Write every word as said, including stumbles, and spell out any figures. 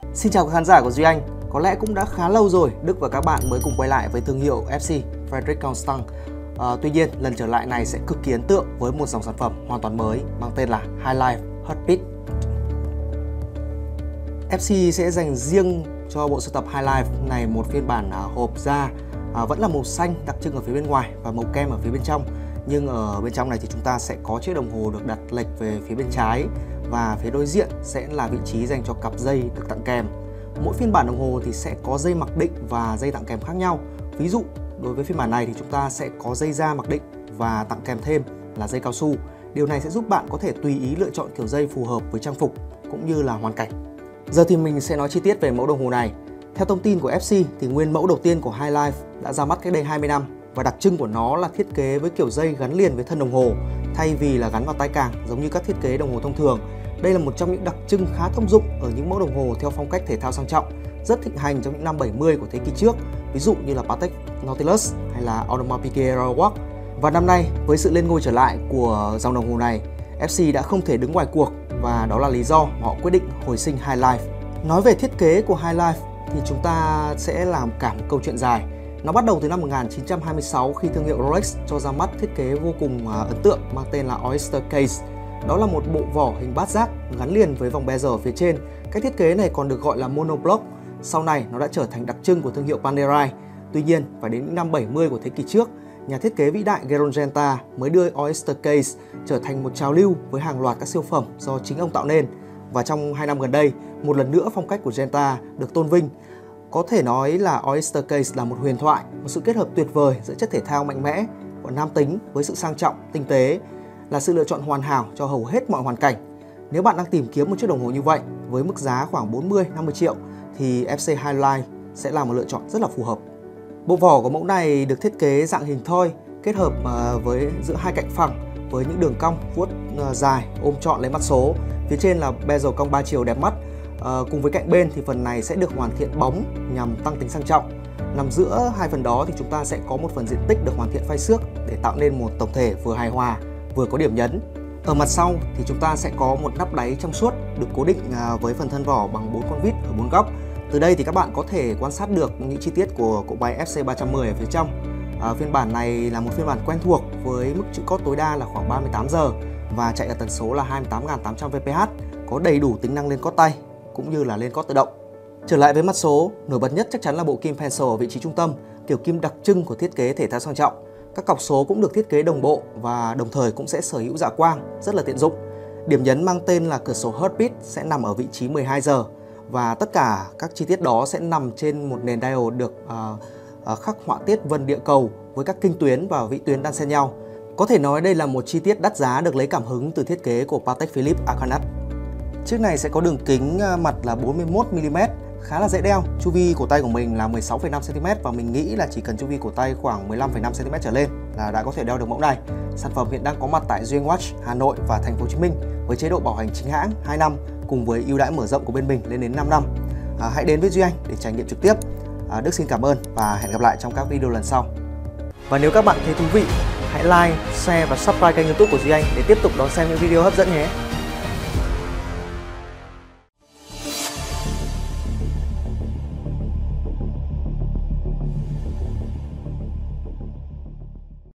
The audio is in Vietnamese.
Xin chào các khán giả của Duy Anh. Có lẽ cũng đã khá lâu rồi Đức và các bạn mới cùng quay lại với thương hiệu ép xê Frederic Constant. À, tuy nhiên lần trở lại này sẽ cực kỳ ấn tượng với một dòng sản phẩm hoàn toàn mới mang tên là Highlife Heartbeat. ép xê sẽ dành riêng cho bộ sưu tập Highlife này một phiên bản à, hộp da à, vẫn là màu xanh đặc trưng ở phía bên ngoài và màu kem ở phía bên trong. Nhưng ở bên trong này thì chúng ta sẽ có chiếc đồng hồ được đặt lệch về phía bên trái và phía đối diện sẽ là vị trí dành cho cặp dây được tặng kèm. Mỗi phiên bản đồng hồ thì sẽ có dây mặc định và dây tặng kèm khác nhau. Ví dụ đối với phiên bản này thì chúng ta sẽ có dây da mặc định và tặng kèm thêm là dây cao su. Điều này sẽ giúp bạn có thể tùy ý lựa chọn kiểu dây phù hợp với trang phục cũng như là hoàn cảnh. Giờ thì mình sẽ nói chi tiết về mẫu đồng hồ này. Theo thông tin của ép xê thì nguyên mẫu đầu tiên của Highlife đã ra mắt cách đây hai mươi năm và đặc trưng của nó là thiết kế với kiểu dây gắn liền với thân đồng hồ thay vì là gắn vào tay càng giống như các thiết kế đồng hồ thông thường. Đây là một trong những đặc trưng khá thông dụng ở những mẫu đồng hồ theo phong cách thể thao sang trọng, rất thịnh hành trong những năm bảy mươi của thế kỷ trước, ví dụ như là Patek Nautilus hay là Audemars Piguet Aerowalk. Và năm nay với sự lên ngôi trở lại của dòng đồng hồ này, ép xê đã không thể đứng ngoài cuộc và đó là lý do mà họ quyết định hồi sinh Highlife. Nói về thiết kế của Highlife thì chúng ta sẽ làm cả một câu chuyện dài. Nó bắt đầu từ năm một nghìn chín trăm hai mươi sáu khi thương hiệu Rolex cho ra mắt thiết kế vô cùng ấn tượng mang tên là Oyster Case. Đó là một bộ vỏ hình bát giác gắn liền với vòng bezel ở phía trên. Cách thiết kế này còn được gọi là monoblock. Sau này nó đã trở thành đặc trưng của thương hiệu Panerai. Tuy nhiên, phải đến những năm bảy mươi của thế kỷ trước, nhà thiết kế vĩ đại Gerón Genta mới đưa Oyster Case trở thành một trào lưu với hàng loạt các siêu phẩm do chính ông tạo nên. Và trong hai năm gần đây, một lần nữa phong cách của Genta được tôn vinh. Có thể nói là Oyster Case là một huyền thoại, một sự kết hợp tuyệt vời giữa chất thể thao mạnh mẽ của nam tính với sự sang trọng, tinh tế, là sự lựa chọn hoàn hảo cho hầu hết mọi hoàn cảnh. Nếu bạn đang tìm kiếm một chiếc đồng hồ như vậy với mức giá khoảng bốn mươi đến năm mươi triệu thì ép xê Highlife sẽ là một lựa chọn rất là phù hợp. Bộ vỏ của mẫu này được thiết kế dạng hình thoi kết hợp với giữa hai cạnh phẳng với những đường cong vuốt dài ôm trọn lấy mặt số. Phía trên là bezel cong ba chiều đẹp mắt. À, cùng với cạnh bên thì phần này sẽ được hoàn thiện bóng nhằm tăng tính sang trọng. Nằm giữa hai phần đó thì chúng ta sẽ có một phần diện tích được hoàn thiện phai xước để tạo nên một tổng thể vừa hài hòa vừa có điểm nhấn. Ở mặt sau thì chúng ta sẽ có một nắp đáy trong suốt được cố định với phần thân vỏ bằng bốn con vít ở bốn góc. Từ đây thì các bạn có thể quan sát được những chi tiết của cỗ máy ép xê ba trăm mười ở phía trong. À, phiên bản này là một phiên bản quen thuộc với mức chữ cót tối đa là khoảng ba mươi tám giờ và chạy ở tần số là hai mươi tám nghìn tám trăm vê pê hát, có đầy đủ tính năng lên cót tay cũng như là lên cót tự động. Trở lại với mặt số, nổi bật nhất chắc chắn là bộ kim pencil ở vị trí trung tâm, kiểu kim đặc trưng của thiết kế thể thao sang trọng. Các cọc số cũng được thiết kế đồng bộ và đồng thời cũng sẽ sở hữu dạ quang rất là tiện dụng. Điểm nhấn mang tên là cửa sổ Heartbeat sẽ nằm ở vị trí mười hai giờ và tất cả các chi tiết đó sẽ nằm trên một nền dial được uh, uh, khắc họa tiết vân địa cầu với các kinh tuyến và vĩ tuyến đan xen nhau. Có thể nói đây là một chi tiết đắt giá được lấy cảm hứng từ thiết kế của Patek Philippe Arcanat. Chiếc này sẽ có đường kính mặt là bốn mươi mốt mi li mét, khá là dễ đeo. Chu vi cổ tay của mình là mười sáu phẩy năm xăng ti mét và mình nghĩ là chỉ cần chu vi cổ tay khoảng mười lăm phẩy năm xăng ti mét trở lên là đã có thể đeo được mẫu này. Sản phẩm hiện đang có mặt tại Duy Anh Watch, Hà Nội và Thành phố Hồ Chí Minh với chế độ bảo hành chính hãng hai năm cùng với ưu đãi mở rộng của bên mình lên đến năm năm. À, hãy đến với Duy Anh để trải nghiệm trực tiếp. À, Đức xin cảm ơn và hẹn gặp lại trong các video lần sau. Và nếu các bạn thấy thú vị, hãy like, share và subscribe kênh YouTube của Duy Anh để tiếp tục đón xem những video hấp dẫn nhé.